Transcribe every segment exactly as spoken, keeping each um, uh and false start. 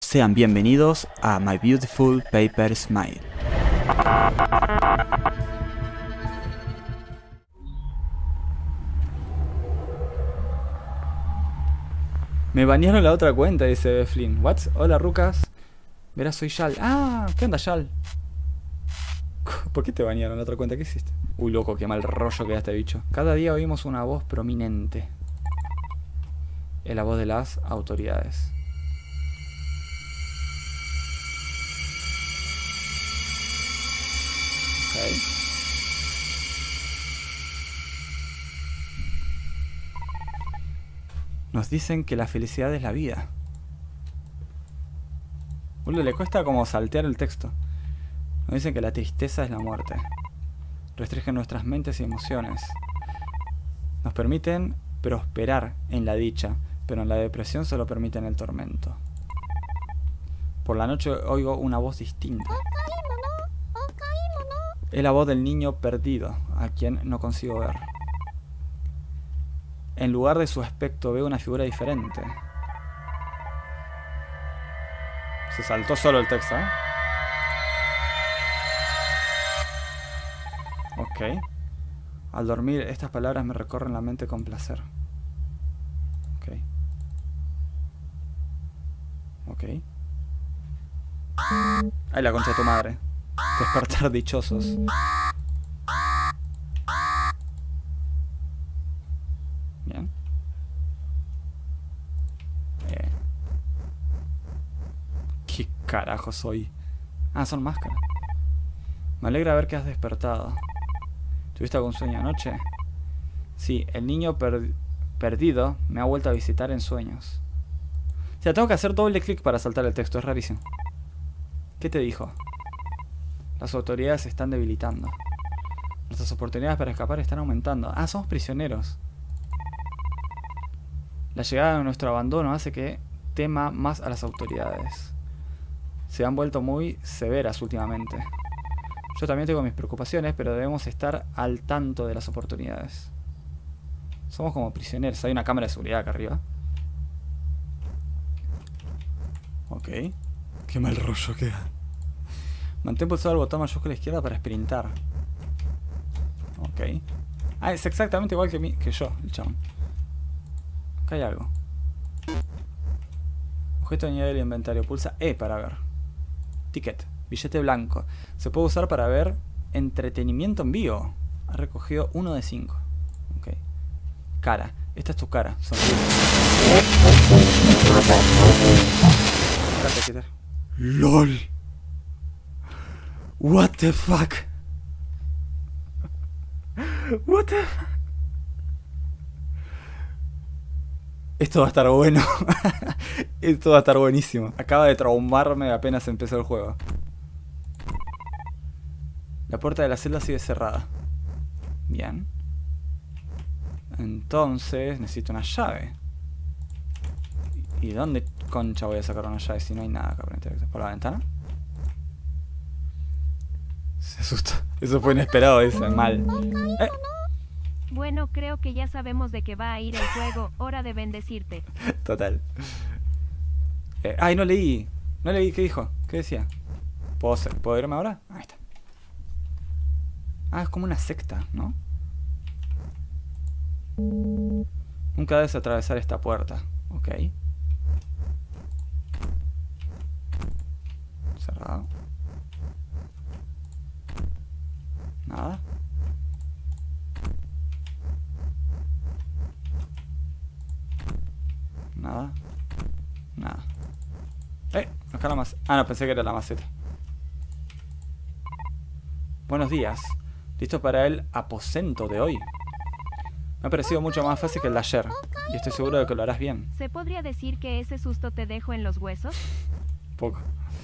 Sean bienvenidos a My Beautiful Paper Smile. Me banearon la otra cuenta, dice Flynn. What? Hola, Rucas. Verás, soy Yal. Ah, ¿qué onda, Yal? ¿Por qué te banearon la otra cuenta? ¿Qué hiciste? Uy, loco, qué mal rollo queda este bicho. Cada día oímos una voz prominente. Es la voz de las autoridades. Okay. Nos dicen que la felicidad es la vida. Uy, le cuesta como saltear el texto. Nos dicen que la tristeza es la muerte. Restringen nuestras mentes y emociones. Nos permiten prosperar en la dicha, pero en la depresión solo permiten el tormento. Por la noche oigo una voz distinta. Es la voz del niño perdido, a quien no consigo ver. En lugar de su aspecto veo una figura diferente. Se saltó solo el texto, ¿eh? Ok. Al dormir, estas palabras me recorren la mente con placer. Ok. Ok. Ay, la concha de tu madre. Despertar dichosos. Bien. Eh. ¿Qué carajo soy? Ah, son máscaras. Me alegra ver que has despertado. ¿Tuviste algún sueño anoche? Sí, el niño per perdido me ha vuelto a visitar en sueños. O sea, tengo que hacer doble clic para saltar el texto, es rarísimo. ¿Qué te dijo? Las autoridades se están debilitando. Nuestras oportunidades para escapar están aumentando. Ah, somos prisioneros. La llegada de nuestro abandono hace que tema más a las autoridades. Se han vuelto muy severas últimamente. Yo también tengo mis preocupaciones, pero debemos estar al tanto de las oportunidades. Somos como prisioneros. Hay una cámara de seguridad acá arriba. Ok. Qué mal rollo queda. Mantén pulsado el botón mayúscula izquierda para sprintar. Ok. Ah, es exactamente igual que, mí, que yo, el chabón. Acá hay algo. Objeto añadido del inventario. Pulsa E para ver. Ticket. Billete blanco. Se puede usar para ver entretenimiento en vivo. Ha recogido uno de cinco. Ok. Cara. Esta es tu cara. Sonríe. LOL. What the fuck? What the fuck? Esto va a estar bueno. Esto va a estar buenísimo. Acaba de traumarme apenas empezó el juego. La puerta de la celda sigue cerrada. Bien. Entonces necesito una llave. ¿Y dónde concha voy a sacar una llave si no hay nada acá? ¿Por la ventana? Se asustó. Eso fue inesperado, ese mal. ¿Eh? Bueno, creo que ya sabemos de qué va a ir el juego. Hora de bendecirte. Total. Eh, ay, no leí. No leí. ¿Qué dijo? ¿Qué decía? ¿Puedo, ¿Puedo irme ahora? Ahí está. Ah, es como una secta, ¿no? Nunca debes atravesar esta puerta. Ok. Cerrado. Nada. Nada. Nada. Eh, acá la maceta. Ah, no, pensé que era la maceta. Buenos días. ¿Listo para el aposento de hoy? Me ha parecido mucho más fácil que el de ayer. Y estoy seguro de que lo harás bien. ¿Se podría decir que ese susto te dejó en los huesos? Poco.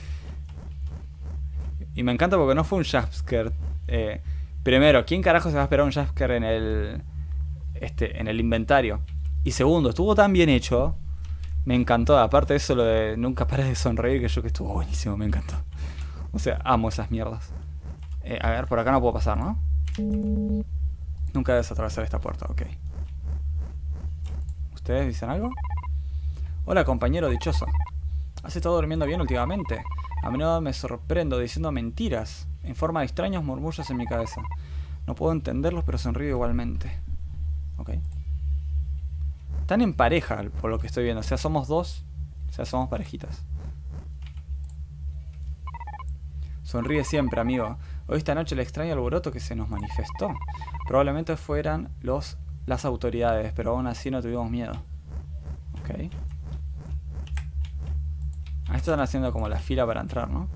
Y me encanta porque no fue un jumpscare. Eh, primero, ¿quién carajo se va a esperar un jumpscare en el este, en el inventario? Y segundo, estuvo tan bien hecho. Me encantó. Aparte de eso, lo de nunca pares de sonreír, que yo que estuvo buenísimo, me encantó. O sea, amo esas mierdas. Eh, a ver, por acá no puedo pasar, ¿no? Nunca debes atravesar esta puerta, ok. ¿Ustedes dicen algo? Hola, compañero dichoso. ¿Has estado durmiendo bien últimamente? A menudo me sorprendo diciendo mentiras. En forma de extraños murmullos en mi cabeza. No puedo entenderlos, pero sonrío igualmente. Ok. Están en pareja, por lo que estoy viendo. O sea, somos dos. O sea, somos parejitas. Sonríe siempre, amigo. Hoy esta noche el extraño alboroto que se nos manifestó. Probablemente fueran los, las autoridades, pero aún así no tuvimos miedo. Ok. Ah, esto están haciendo como la fila para entrar, ¿no?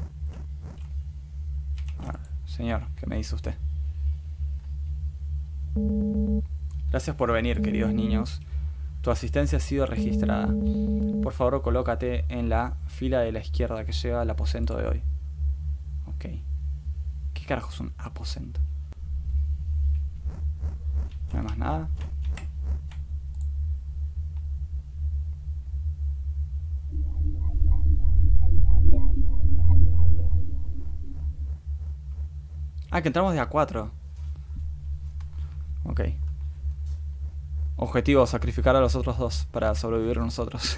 A ver, señor, ¿qué me dice usted? Gracias por venir, queridos niños. Tu asistencia ha sido registrada. Por favor, colócate en la fila de la izquierda que lleva al aposento de hoy. Ok. ¿Qué carajo es un aposento? No hay más nada. Ah, que entramos de a cuatro. Ok. Objetivo, sacrificar a los otros dos para sobrevivir nosotros.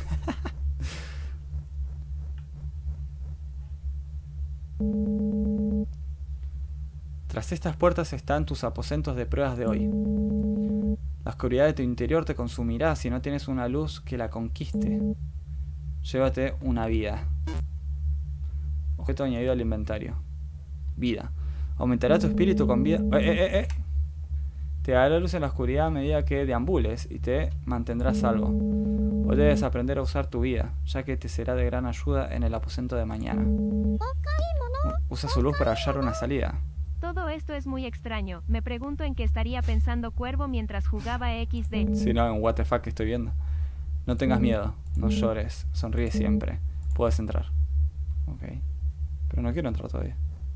Tras estas puertas están tus aposentos de pruebas de hoy. La oscuridad de tu interior te consumirá si no tienes una luz que la conquiste. Llévate una vida. Objeto añadido al inventario. Vida. Aumentará tu espíritu con vida... Eh, eh, eh, eh. Te dará luz en la oscuridad a medida que deambules y te mantendrás salvo. Hoy debes aprender a usar tu vida, ya que te será de gran ayuda en el aposento de mañana. Usa su luz para hallar una salida. Todo esto es muy extraño. Me pregunto en qué estaría pensando Cuervo mientras jugaba equis de. Si no, en what the fuck que estoy viendo. No tengas miedo, no llores, sonríe siempre. Puedes entrar. Ok. Pero no quiero entrar todavía.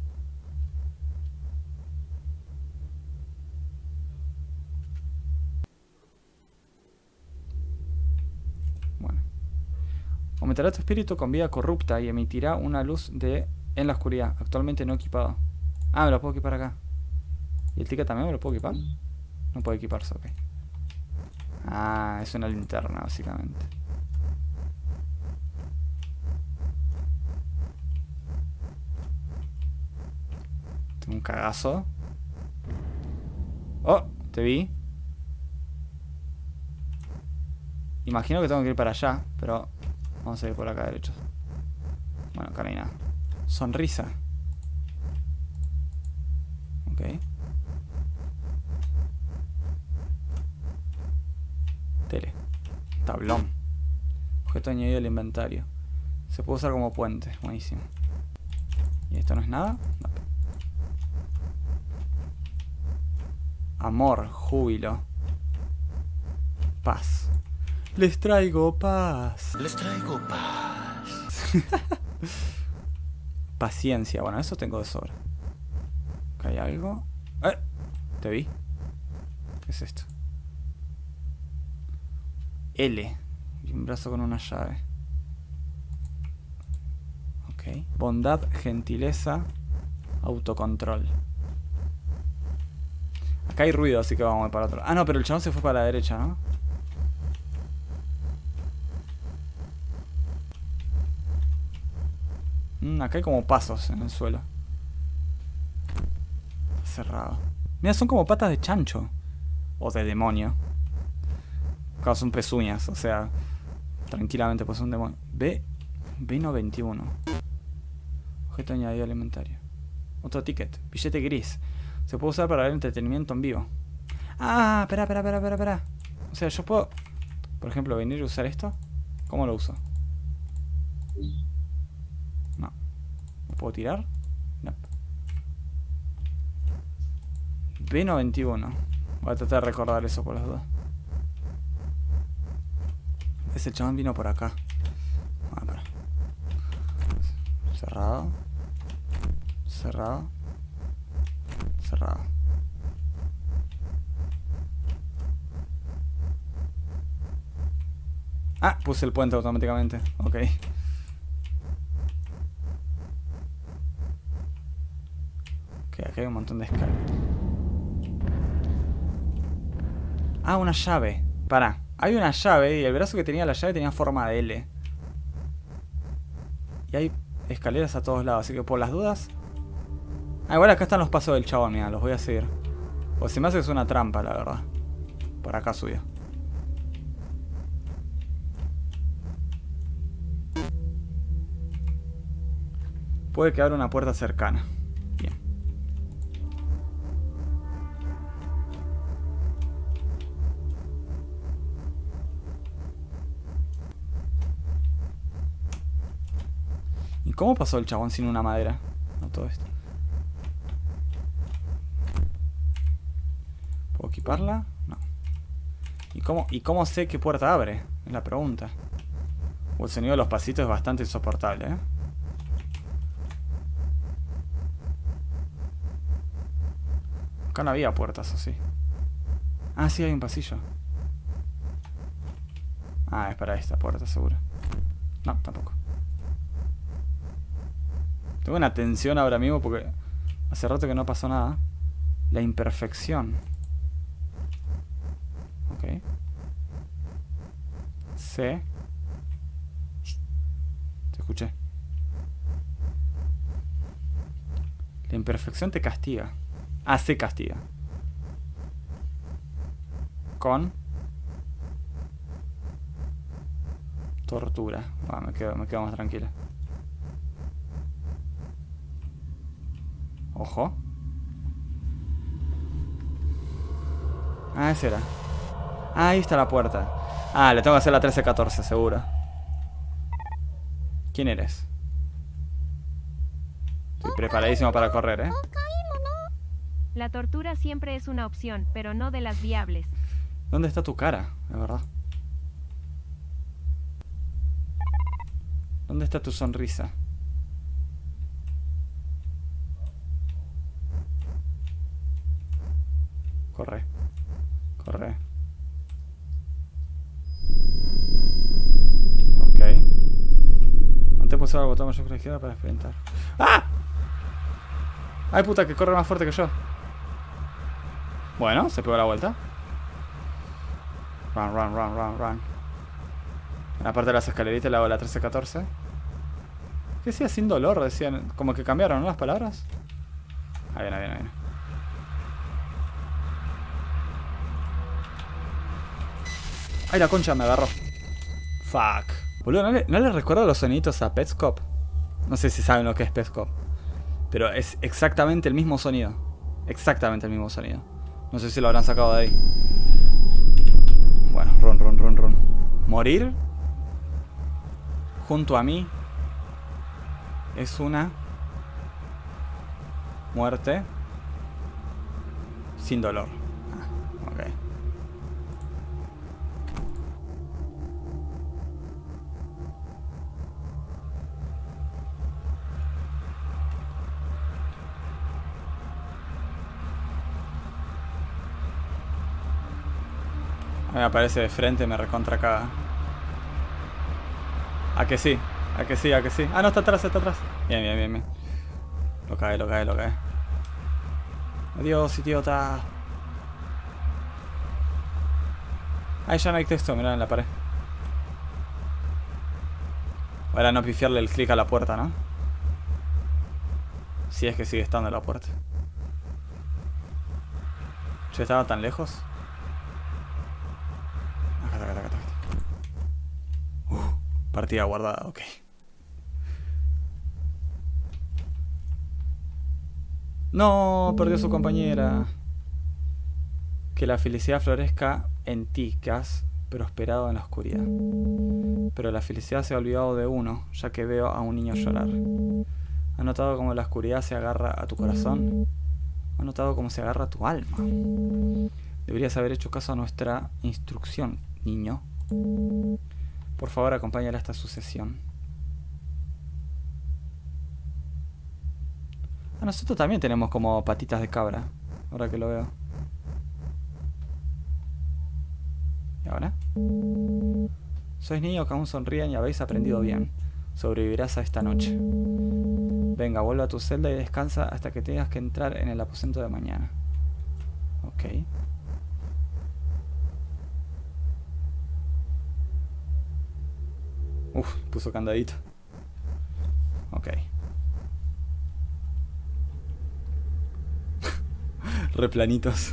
Bueno. Aumentará tu espíritu con vida corrupta y emitirá una luz de en la oscuridad, actualmente no equipado. Ah, me lo puedo equipar acá. ¿Y el ticket también me lo puedo equipar? No puede equiparse, ok. Ah, es una linterna, básicamente. Tengo un cagazo. Oh, te vi. Imagino que tengo que ir para allá, pero vamos a ir por acá derechos. Bueno, acá no hay nada. Sonrisa. Ok. Tele. Tablón. Objeto añadido al inventario. Se puede usar como puente. Buenísimo. ¿Y esto no es nada? No. Amor, júbilo. Paz. Les traigo paz. Les traigo paz. Paciencia. Bueno, eso tengo de sobra. Acá hay algo. ¡Eh! Te vi. ¿Qué es esto? L. Y un brazo con una llave. Ok. Bondad, gentileza, autocontrol. Acá hay ruido, así que vamos a ir para otro. Ah, no, pero el chabón se fue para la derecha, ¿no? Mm, acá hay como pasos en el suelo. Está cerrado. Mira, son como patas de chancho. O de demonio. Claro, son pezuñas, o sea, tranquilamente pues un demonio. B. Vino veintiuno. Objeto añadido al inventario. Otro ticket. Billete gris. Se puede usar para ver entretenimiento en vivo. Ah, espera, espera, espera, espera, espera. O sea, yo puedo, por ejemplo, venir y usar esto. ¿Cómo lo uso? No. ¿Lo puedo tirar? No. Vino veintiuno. Voy a tratar de recordar eso por las dos. Ese chabón vino por acá. Ah, para. Cerrado. Cerrado. Cerrado. Ah, puse el puente automáticamente. Ok. Ok, aquí hay un montón de escaleras. Ah, una llave. Pará. Hay una llave y el brazo que tenía la llave tenía forma de L. Y hay escaleras a todos lados, así que por las dudas... Ah, igual acá están los pasos del chabón, mira, los voy a seguir. O se me hace que es una trampa, la verdad. Por acá subió. Puede que abra una puerta cercana. Bien. ¿Y cómo pasó el chabón sin una madera? No, todo esto. ¿Puedo equiparla? No. ¿Y cómo, ¿Y cómo sé qué puerta abre? Es la pregunta. O el sonido de los pasitos es bastante insoportable, ¿eh? Acá no había puertas, ¿o sí? Ah, sí, hay un pasillo. Ah, es para esta puerta, seguro. No, tampoco. Tengo una tensión ahora mismo porque hace rato que no pasó nada. La imperfección. Ok. C. Te escuché. La imperfección te castiga. Ah, se castiga. Con tortura. Ah, me quedo, me quedo más tranquila. Ojo. Ah, ese era. Ah, ahí está la puerta. Ah, le tengo que hacer la trece catorce, seguro. ¿Quién eres? Estoy preparadísimo para correr, ¿eh? La tortura siempre es una opción, pero no de las viables. ¿Dónde está tu cara? De verdad. ¿Dónde está tu sonrisa? Corre. Corre. Ok. Mantén pulsado el botón mayor izquierda para experimentar. ¡Ah! ¡Ay, puta, que corre más fuerte que yo! Bueno, se pegó la vuelta. Run, run, run, run, run. Aparte de las escaleritas le hago la trece catorce. ¿Qué decía? Sin dolor, decían. Como que cambiaron, ¿no? Las palabras. Ahí viene, ahí viene, ahí viene. Ay, la concha me agarró. Fuck. Boludo, ¿no le, ¿no le recuerdo los soniditos a Petscop? No sé si saben lo que es Petscop. Pero es exactamente el mismo sonido. Exactamente el mismo sonido. No sé si lo habrán sacado de ahí. Bueno, run, run, run, run. Morir junto a mí es una muerte sin dolor. Ah, ok. Me aparece de frente, me recontra caga. ¿A que sí? ¿A que sí? ¿A que sí? Ah, no, está atrás, está atrás. Bien, bien, bien, bien. Lo cae, lo cae, lo cae. Adiós, idiota. Ahí ya no hay texto, mirá en la pared. Ahora no pifiarle el clic a la puerta, ¿no? Si es que sigue estando en la puerta. ¿Yo estaba tan lejos? Uh, partida guardada, ok. No, perdió su compañera. Que la felicidad florezca en ti, que has prosperado en la oscuridad. Pero la felicidad se ha olvidado de uno, ya que veo a un niño llorar. ¿Has notado cómo la oscuridad se agarra a tu corazón? ¿Has notado cómo se agarra a tu alma? Deberías haber hecho caso a nuestra instrucción, niño. Por favor, acompáñala a esta sucesión. Ah, nosotros también tenemos como patitas de cabra. Ahora que lo veo. ¿Y ahora? Sois niños que aún sonríen y habéis aprendido bien. Sobrevivirás a esta noche. Venga, vuelve a tu celda y descansa hasta que tengas que entrar en el aposento de mañana. Ok. Uf, puso candadito. Ok. Replanitos.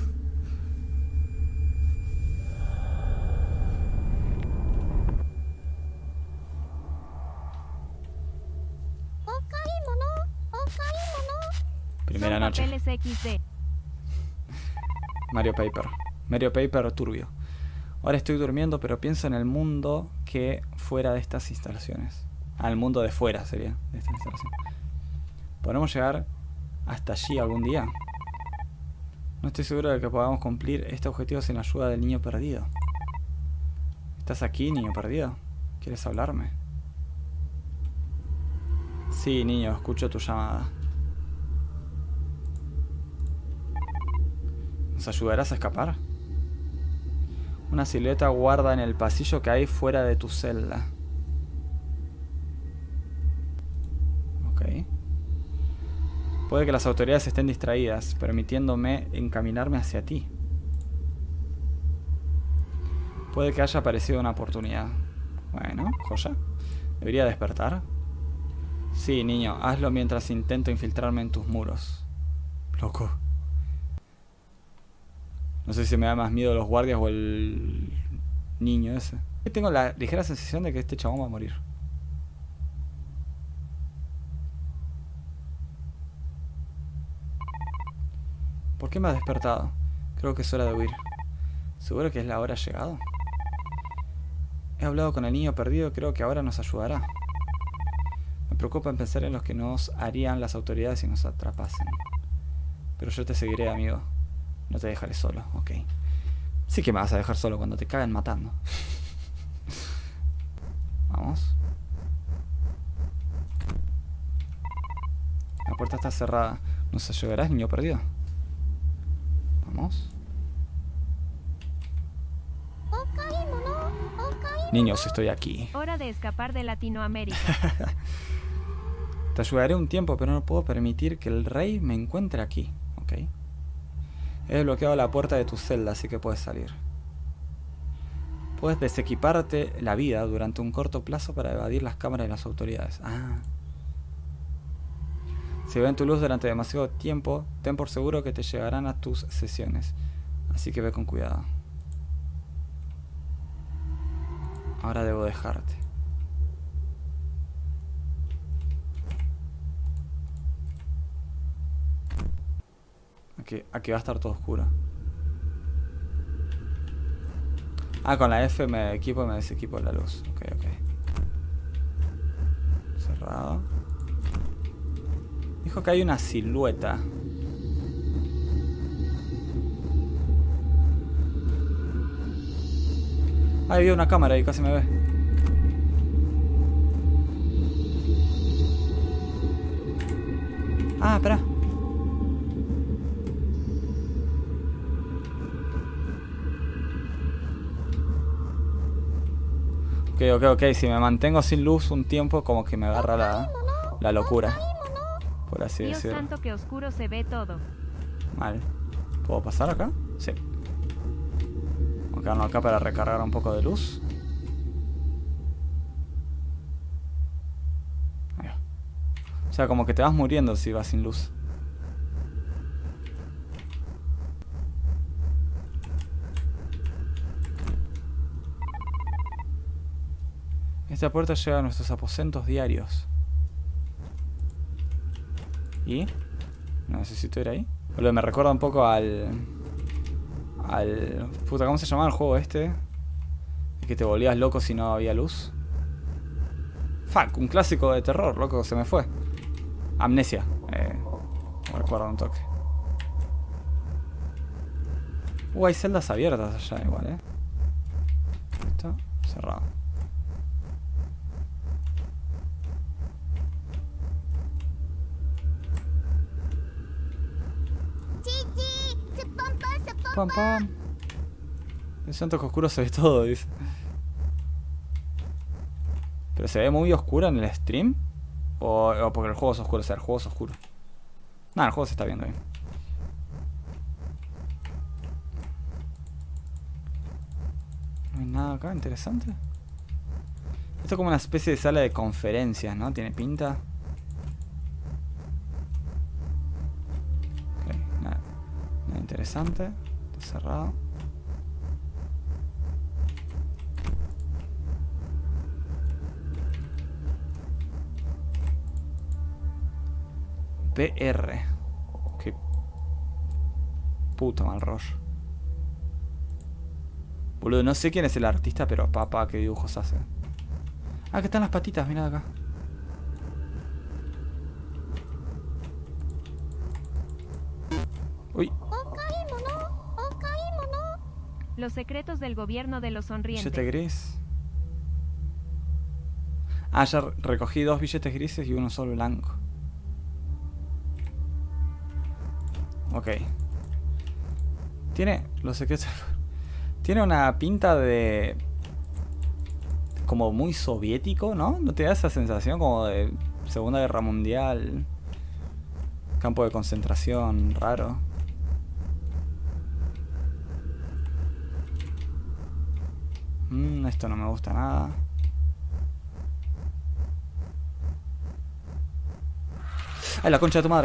Primera Son noche. papeles equis de. Mario Paper. Mario Paper turbio. Ahora estoy durmiendo, pero pienso en el mundo que fuera de estas instalaciones. Al mundo de fuera sería de estas instalaciones. ¿Podremos llegar hasta allí algún día? No estoy seguro de que podamos cumplir este objetivo sin la ayuda del niño perdido. ¿Estás aquí, niño perdido? ¿Quieres hablarme? Sí, niño, escucho tu llamada. ¿Nos ayudarás a escapar? Una silueta guarda en el pasillo que hay fuera de tu celda. Ok. Puede que las autoridades estén distraídas, permitiéndome encaminarme hacia ti. Puede que haya aparecido una oportunidad. Bueno, joya. ¿Debería despertar? Sí, niño, hazlo mientras intento infiltrarme en tus muros. Loco. No sé si me da más miedo los guardias o el niño ese. Tengo la ligera sensación de que este chabón va a morir. ¿Por qué me has despertado? Creo que es hora de huir. ¿Seguro que es la hora llegado? He hablado con el niño perdido, creo que ahora nos ayudará. Me preocupa en pensar en los que nos harían las autoridades si nos atrapasen. Pero yo te seguiré, amigo. No te dejaré solo, ok. Sí que me vas a dejar solo cuando te cagan matando. Vamos. La puerta está cerrada. ¿Nos ayudarás, niño perdido? Vamos. Niños, estoy aquí. Hora de escapar de Latinoamérica. Te ayudaré un tiempo, pero no puedo permitir que el rey me encuentre aquí. Ok. He desbloqueado la puerta de tu celda, así que puedes salir. Puedes desequiparte la vida durante un corto plazo para evadir las cámaras de las autoridades. Ah. Si ven tu luz durante demasiado tiempo, ten por seguro que te llegarán a tus sesiones. Así que ve con cuidado. Ahora debo dejarte. Aquí, aquí va a estar todo oscuro. Ah, con la F me equipo y me desequipo la luz. Ok, ok. Cerrado. Dijo que hay una silueta. Ah, había una cámara y casi me ve. Ah, espera. Ok, ok, ok. Si me mantengo sin luz un tiempo, como que me agarra la, la locura. Por así Dios decirlo. santo, que oscuro se ve todo. Mal. ¿Puedo pasar acá? Sí. Vamos a quedarnos acá para recargar un poco de luz. Ahí va. O sea, como que te vas muriendo si vas sin luz. Esta puerta lleva a nuestros aposentos diarios. ¿Y? No necesito ir ahí. Boludo, me recuerda un poco al... Al... Puta, ¿cómo se llamaba el juego este? El que te volvías loco si no había luz. Fuck, un clásico de terror, loco, se me fue. Amnesia. Eh, me recuerdo un toque. Uh, hay celdas abiertas allá igual, eh. Está cerrado. Pam, pam. Me siento que oscuro se ve todo, dice. ¿Pero se ve muy oscuro en el stream? ¿O, o porque el juego es oscuro? O sea, el juego es oscuro. Nada, el juego se está viendo bien. No hay nada acá interesante. Esto es como una especie de sala de conferencias, ¿no? Tiene pinta. interesante. Está cerrado. P R. Qué puto mal rollo. Boludo, no sé quién es el artista, pero papá, qué dibujos hace. Ah, que están las patitas, mirá acá. Uy. Los secretos del gobierno de los sonrientes. Billete gris. Ah, ya recogí dos billetes grises y uno solo blanco. Ok. Tiene los secretos. Tiene una pinta de... como muy soviético, ¿no? ¿No te da esa sensación como de Segunda Guerra Mundial? Campo de concentración raro. Mm, esto no me gusta nada. ¡Ay, la concha de tu madre!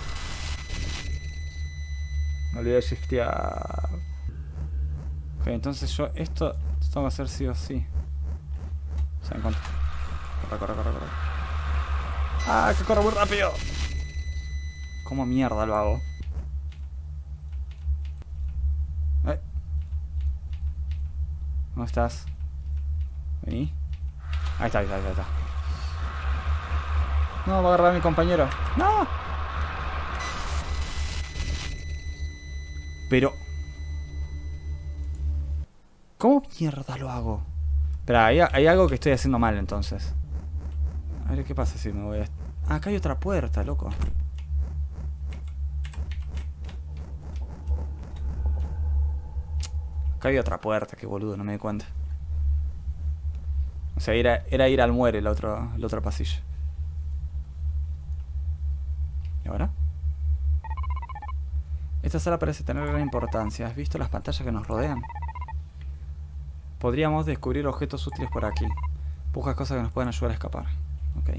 Me olvidé de shiftear. Ok, entonces yo esto tengo que hacer sí o sí. O sea, en cuanto... Corre, corre, corre, corre. ¡Ah, que corre muy rápido! ¿Cómo mierda lo hago? Eh. ¿Dónde estás? Vení. Ahí está, ahí está, ahí está. No, va a agarrar a mi compañero. ¡No! Pero... ¿cómo mierda lo hago? Espera, hay, hay algo que estoy haciendo mal entonces. A ver qué pasa si me voy a... Ah, acá hay otra puerta, loco. Acá hay otra puerta, qué boludo, no me di cuenta. O sea, era, era ir al muere el otro, el otro pasillo. ¿Y ahora? Esta sala parece tener gran importancia. ¿Has visto las pantallas que nos rodean? Podríamos descubrir objetos útiles por aquí. Busca cosas que nos puedan ayudar a escapar. Ok.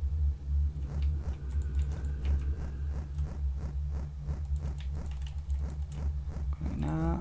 No hay nada.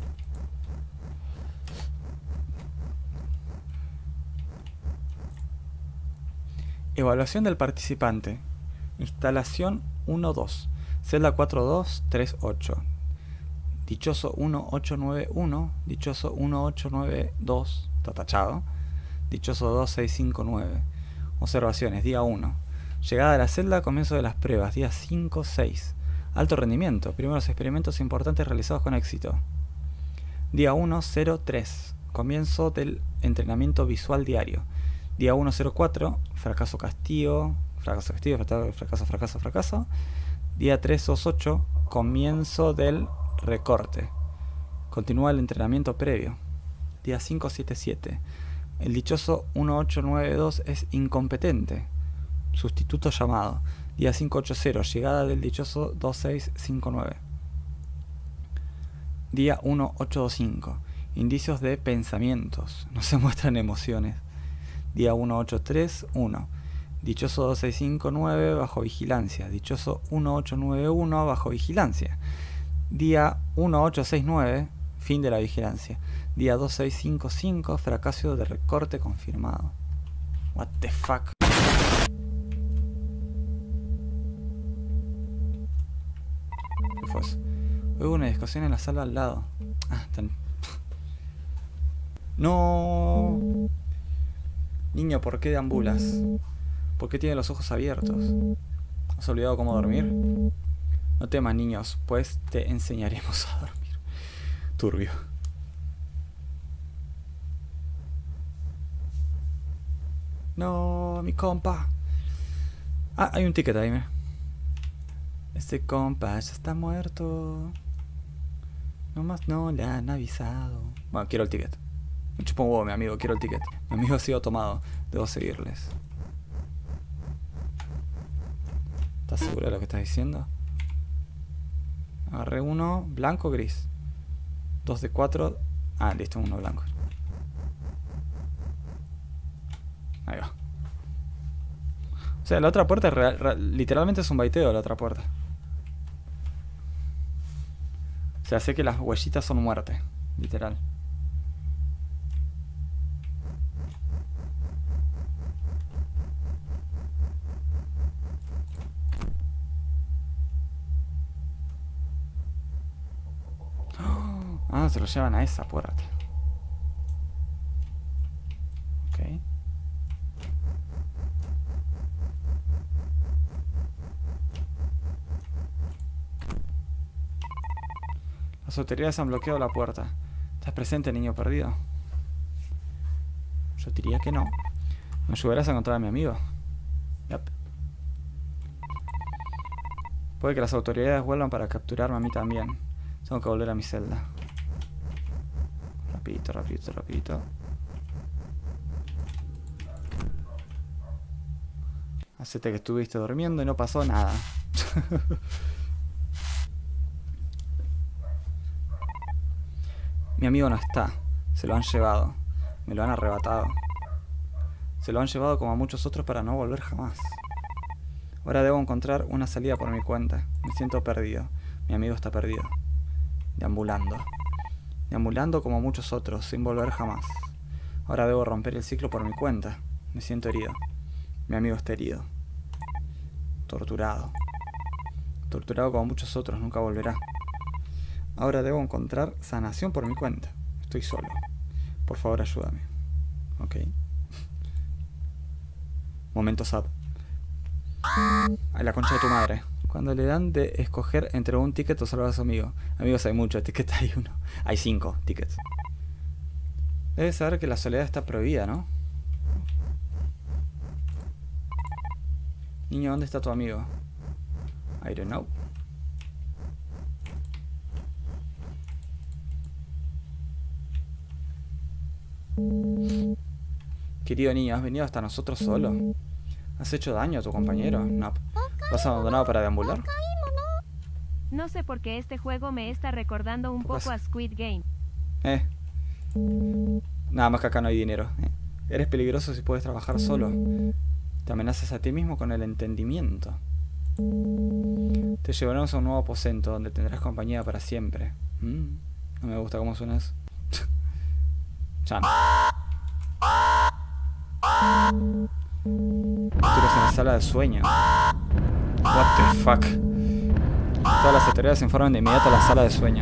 Evaluación del participante. Instalación uno dos. Celda cuatro dos tres ocho. Dichoso uno ocho nueve uno. Dichoso uno ocho nueve dos. Está tachado. Dichoso dos seis cinco nueve. Observaciones. Día uno. Llegada a la celda. Comienzo de las pruebas. Día cinco seis. Alto rendimiento. Primeros experimentos importantes realizados con éxito. Día uno cero tres. Comienzo del entrenamiento visual diario. Día uno cero cuatro. Fracaso castigo. Fracaso castigo. Fracaso, fracaso, fracaso. Día tres dos ocho. Comienzo del recorte. Continúa el entrenamiento previo. Día cinco siete siete. El dichoso uno ocho nueve dos es incompetente. Sustituto llamado. Día cinco ocho cero. Llegada del dichoso dos seis cinco nueve. Día uno ocho dos cinco. Indicios de pensamientos. No se muestran emociones. Día uno ocho tres uno. Dichoso dos seis cinco nueve bajo vigilancia. Dichoso uno ocho nueve uno bajo vigilancia. Día uno ocho seis nueve. Fin de la vigilancia. Día dos seis cinco cinco. Fracaso de recorte confirmado. What the fuck. ¿Qué fue eso? Hubo una discusión en la sala al lado. Ah, están... No. Niño, ¿por qué deambulas? ¿Por qué tiene los ojos abiertos? ¿Has olvidado cómo dormir? No temas, niños, pues te enseñaremos a dormir. Turbio. No, mi compa. Ah, hay un ticket ahí, mira. Este compa ya está muerto. Nomás no le han avisado. Bueno, quiero el ticket. Me chupo un huevo, mi amigo, quiero el ticket. Mi amigo ha sido tomado. Debo seguirles. ¿Estás seguro de lo que estás diciendo? Agarré uno blanco gris. Dos de cuatro. Ah, listo, uno blanco. Ahí va. O sea, la otra puerta real, real, literalmente es un baiteo la otra puerta. sea, sé que las huellitas son muerte. Literal. Ah, se lo llevan a esa puerta. Ok. Las autoridades han bloqueado la puerta. ¿Estás presente, niño perdido? Yo diría que no. ¿Me ayudarás a encontrar a mi amigo? Yep. Puede que las autoridades vuelvan para capturarme a mí también. Tengo que volver a mi celda. Rapidito, rapidito, rapidito. Hacete que estuviste durmiendo y no pasó nada. Mi amigo no está. Se lo han llevado. Me lo han arrebatado. Se lo han llevado como a muchos otros para no volver jamás. Ahora debo encontrar una salida por mi cuenta. Me siento perdido. Mi amigo está perdido. Deambulando. Deambulando como muchos otros, sin volver jamás. Ahora debo romper el ciclo por mi cuenta. Me siento herido. Mi amigo está herido. Torturado. Torturado como muchos otros, nunca volverá. Ahora debo encontrar sanación por mi cuenta. Estoy solo. Por favor, ayúdame. Ok. Momento sad. A la concha de tu madre. Cuando le dan de escoger entre un ticket o salvar a su amigo. Amigos hay muchos, tickets hay uno. Hay cinco tickets. Debes saber que la soledad está prohibida, ¿no? Niño, ¿dónde está tu amigo? I don't know. Querido niño, ¿has venido hasta nosotros solo? ¿Has hecho daño a tu compañero? No. ¿Lo has abandonado para deambular? No sé por qué este juego me está recordando un poco a Squid Game. Eh. Nada más que acá no hay dinero. Eh. Eres peligroso si puedes trabajar solo. Te amenazas a ti mismo con el entendimiento. Te llevaremos a un nuevo aposento donde tendrás compañía para siempre. Mm, no me gusta cómo suena eso. Chan. Estuve en la sala de sueño. What the fuck. Todas las autoridades se informan de inmediato a la sala de sueño.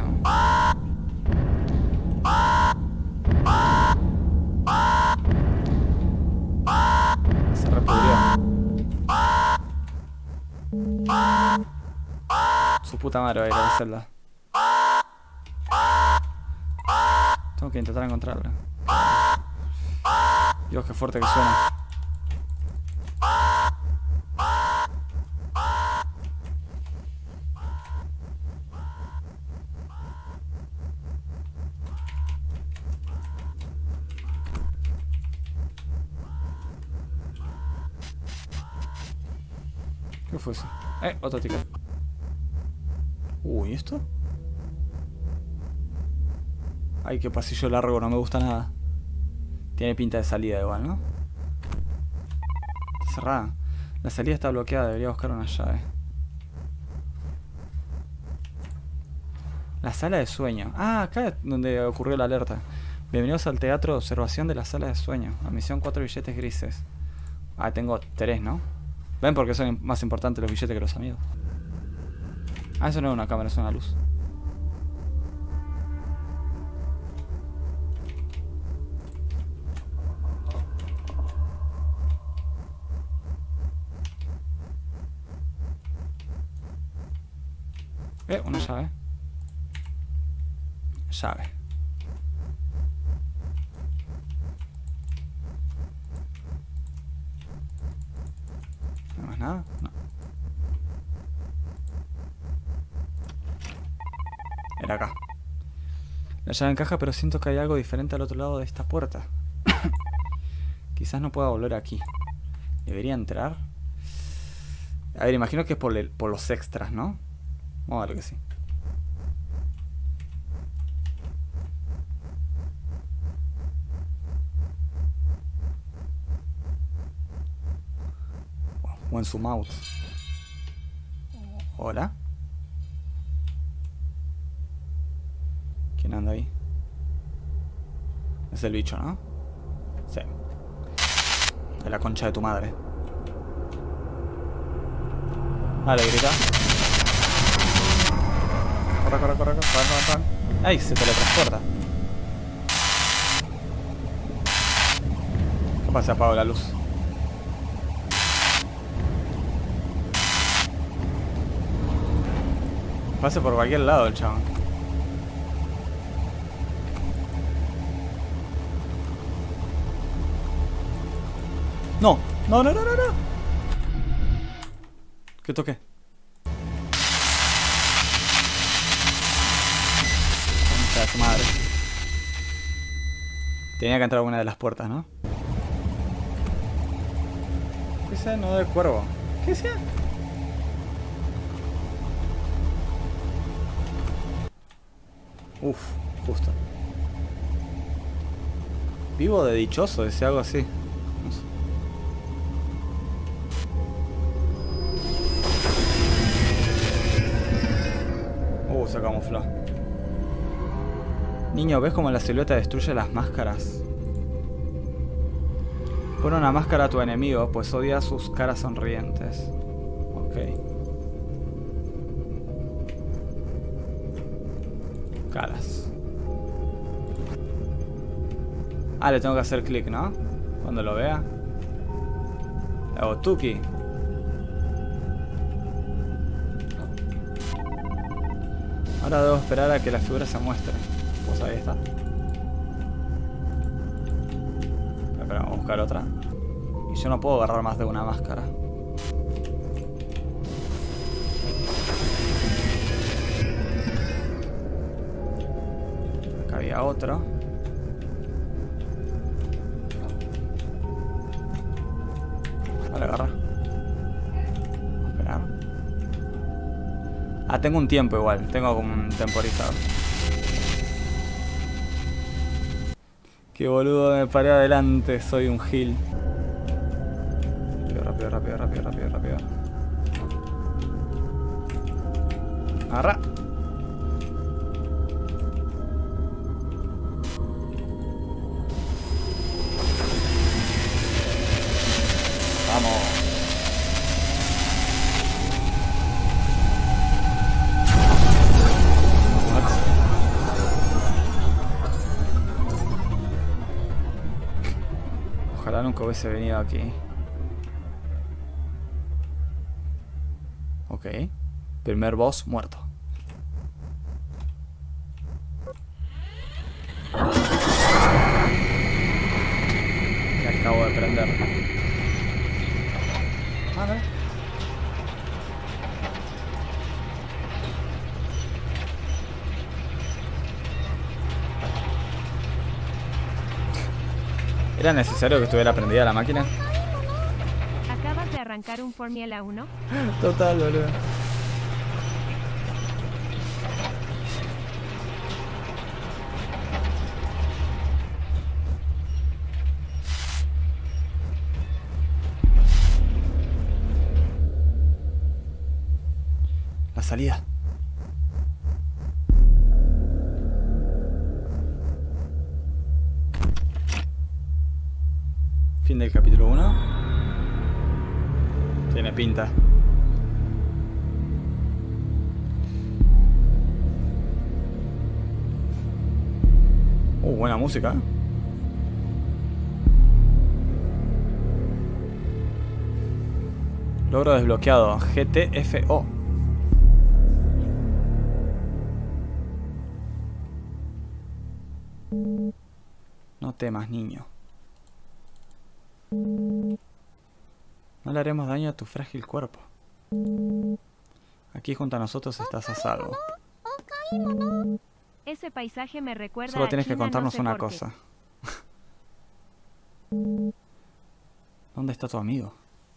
Se repudrió. Su puta madre va a ir a la celda. Tengo que intentar encontrarla. Dios, qué fuerte que suena. ¿Qué fue eso? Eh, otro ticket. Uy, ¿esto? Ay, qué pasillo largo, no me gusta nada. Tiene pinta de salida igual, ¿no? Está cerrada. La salida está bloqueada, debería buscar una llave. La sala de sueño. Ah, acá es donde ocurrió la alerta. Bienvenidos al teatro de observación de la sala de sueño. Admisión cuatro billetes grises. Ah, tengo tres, ¿no? ¿Ven por qué son más importantes los billetes que los amigos? Ah, eso no es una cámara, es una luz. Eh, una llave. Llave. ¿No hay más nada? No. Era acá. La llave encaja, pero siento que hay algo diferente al otro lado de esta puerta. Quizás no pueda volver aquí. ¿Debería entrar? A ver, imagino que es por, el, por los extras, ¿no? Vamos a ver que sí. Buen zoom out. Hola. ¿Quién anda ahí? Es el bicho, ¿no? Sí. De la concha de tu madre. Dale, grita. Corre, corre, corre, corre, corre, corre. ¡Ay! Se teletransporta. Capaz se apagó la luz. Pase por cualquier lado el chabón. No, no, no, no, no, no. ¿Qué toqué? Concha de su madre. Tenía que entrar a una de las puertas, ¿no? ¿Qué sea? No de cuervo. ¿Qué sea? Uf, justo. Vivo de dichoso, decía algo así. No sé. Uh, se camufló. Niño, ¿ves cómo la silueta destruye las máscaras? Pon una máscara a tu enemigo, pues odia sus caras sonrientes. Ok. Caras. Ah, le tengo que hacer clic, ¿no? Cuando lo vea. Le hago Tuki. Ahora debo esperar a que la figura se muestre. Pues ahí está. Espera, vamos a buscar otra. Y yo no puedo agarrar más de una máscara. Acá había otro. Vale, agarra. Vamos a esperar. Ah, tengo un tiempo igual. Tengo como un temporizador. Qué boludo, me paré adelante. Soy un gil. Rápido, rápido, rápido, rápido, rápido. Agarra. Vamos. Ojalá nunca hubiese venido aquí. Ok. Primer boss muerto. Que acabo de prender. Ah, no. ¿Era necesario que estuviera prendida la máquina? ¿Acabas de arrancar un Fórmula uno? Total, boludo. La salida. Fin del capítulo uno. Tiene pinta. Uh, buena música. Logro desbloqueado. G T F O. No temas, niño. No le haremos daño a tu frágil cuerpo. Aquí junto a nosotros estás a salvo. Ese paisaje me recuerda Solo a tienes que China, contarnos no sé una por qué. cosa. ¿Dónde está tu amigo?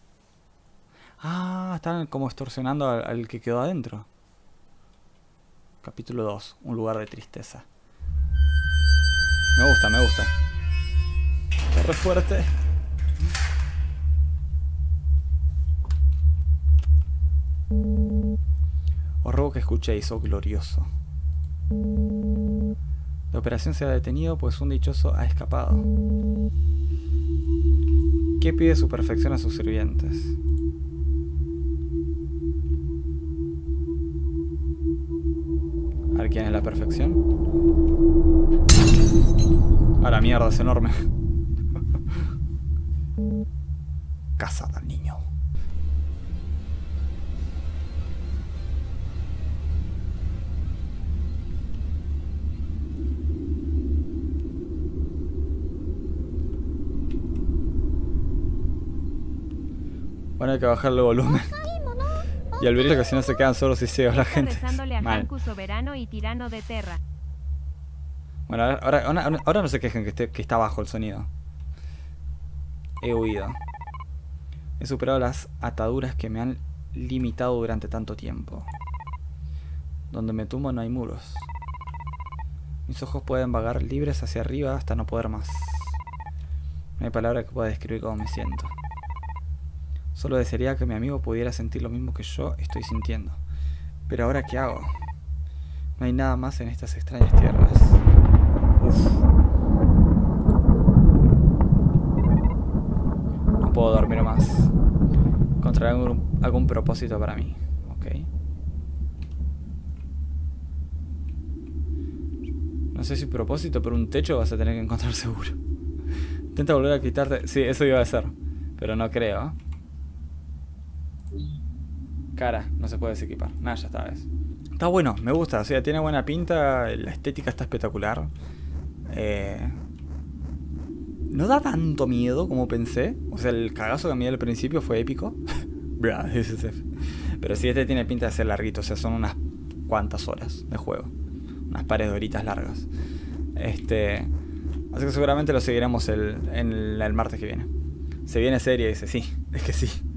Ah, están como extorsionando al, al que quedó adentro. Capítulo dos. Un lugar de tristeza. Me gusta, me gusta. Corre fuerte. Os ruego que escuchéis, oh glorioso. La operación se ha detenido pues un dichoso ha escapado. ¿Qué pide su perfección a sus sirvientes? A ver quién es la perfección. A la mierda, es enorme. Cazad al niño. Bueno, hay que bajarle el volumen. Y al ver que si no se quedan solos y ciegos la gente. Rezándole a Mal. Hanku, soberano y tirano de Terra. Bueno, ahora, ahora, ahora no se quejen que, esté, que está bajo el sonido. He huido. He superado las ataduras que me han limitado durante tanto tiempo. Donde me tumbo no hay muros. Mis ojos pueden vagar libres hacia arriba hasta no poder más. No hay palabra que pueda describir cómo me siento. Solo desearía que mi amigo pudiera sentir lo mismo que yo estoy sintiendo. Pero ahora, ¿qué hago? No hay nada más en estas extrañas tierras. Uf. No puedo dormir más. Encontraré algún, algún propósito para mí. Ok. No sé si propósito, pero un techo vas a tener que encontrar seguro. Intenta volver a quitarte... Sí, eso iba a ser. Pero no creo. Cara, no se puede desequipar. Nada, ya está, ¿ves? Está bueno, me gusta. O sea, tiene buena pinta. La estética está espectacular. Eh... No da tanto miedo como pensé. O sea, el cagazo que me dio al principio fue épico. Pero sí, este tiene pinta de ser larguito. O sea, son unas cuantas horas de juego. Unas pares de horitas largas. Este... Así que seguramente lo seguiremos el, en el, el martes que viene. Se viene serie, dice, sí, es que sí.